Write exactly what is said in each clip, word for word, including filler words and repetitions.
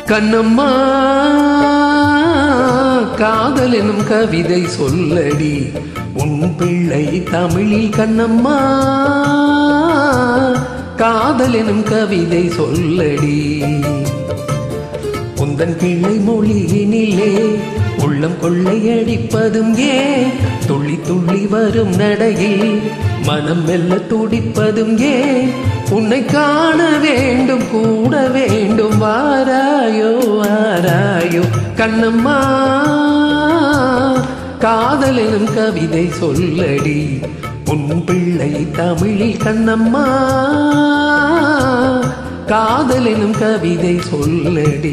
கண்ணம்மா காதல் எனும் கவிதை சொல்லடி உன் பிள்ளை தமிழில் கண்ணம்மா காதல் எனும் கவிதை சொல்லடி உந்தன் பிள்ளை மொழியினிலே உள்ளம் கொள்ளையடிப்பதும் ஏன் துள்ளி துள்ளி வரும் நடையில் மனம் மெல்ல துடிப்பதும் ஏன் உன்னை காண வேண்டும் கூட வேண்டும் வாராயோ வாராயோ கண்ணம்மா காதல் எனும் கவிதை சொல்லடி உன் பிள்ளை தமிழில் கண்ணம்மா காதல் எனும் கவிதை சொல்லடி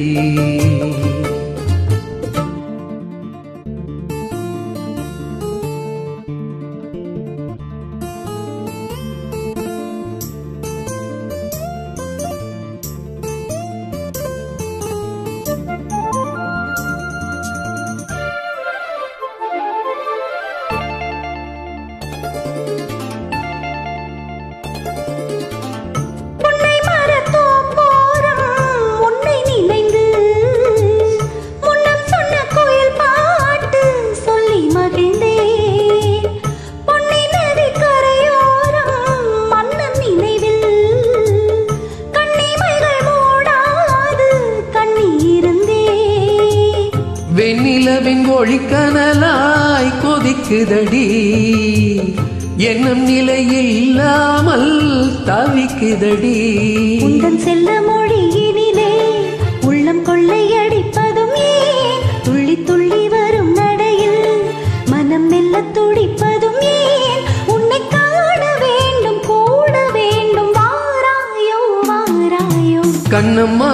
வெண்ணிலவின் ஒளிக்கனலாய் கொதிக்குதடி என்னும் நிலையே இல்லாமல் தவிக்குதடி உந்தன் செல்ல மொழியினிலே உள்ளம் கொள்ளையடிப்பதும் ஏன் துள்ளி துள்ளி வரும் நடையில் மனம் மெல்ல துடிப்பதும் ஏன் உன்னை காண வேண்டும் கூட வேண்டும் வாராயோ வாராயோ கண்ணம்மா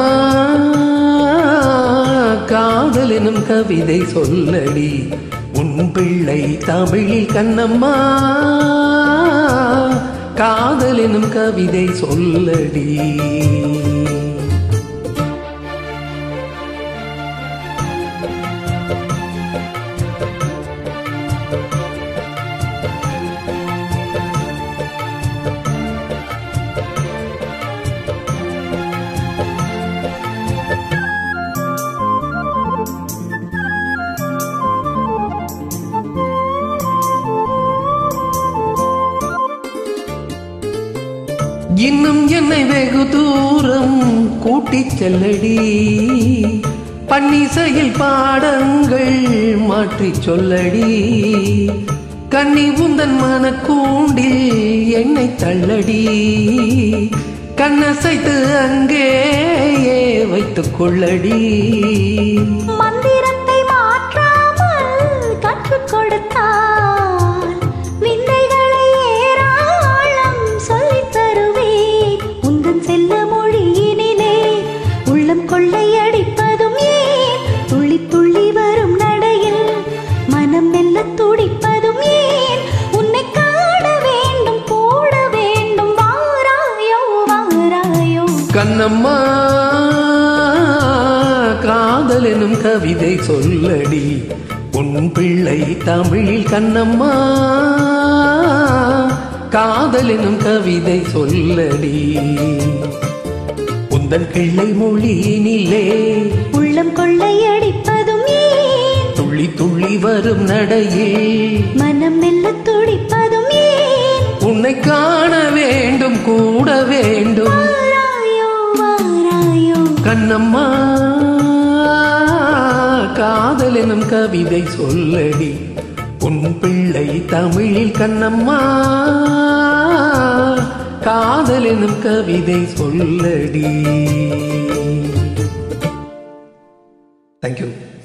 காதல் எனும் கவிதை சொல்லடி உன் பிள்ளை தமிழில் கண்ணம்மா காதல் எனும் கவிதை சொல்லடி இன்னும் என்னை வெகு தூரம் கூட்டிச் செல்லடி பன்னிசையில் பாடங்கள் மாற்றிச் சொல்லடி கண்ணி உந்தன் மனக்கூண்டில் என்னை தள்ளடி கண்ணசைத்து அங்கேயே வைத்துக் கொள்ளடி மந்திரத்தை மாற்றாமல் கற்றுக் கொடுத்தார் கொள்ளையடிப்பதும் ஏன் துள்ளி துள்ளி வரும் நடையில் மனம் மெல்ல துடிப்பதும் ஏன் உன்னை காண வேண்டும் கூட வேண்டும் வாராயோ வாராயோ கண்ணம்மா காதல் எனும் கவிதை சொல்லடி உன் பிள்ளை தமிழில் கண்ணம்மா காதல் எனும் கவிதை சொல்லடி உந்தன் பிள்ளை மொழியினிலே உள்ளம் கொள்ளையடிப்பதும் ஏன் துள்ளி துள்ளி வரும் நடையில் மனம் மெல்ல துடிப்பதும் ஏன் உன்னை காண வேண்டும் கூட வேண்டும் வாராயோ வாராயோ கண்ணம்மா காதல் எனும் கவிதை சொல்லடி உன் பிள்ளை தமிழில் கண்ணம்மா காதல் எனும் கவிதை சொல்லடி. Thank you.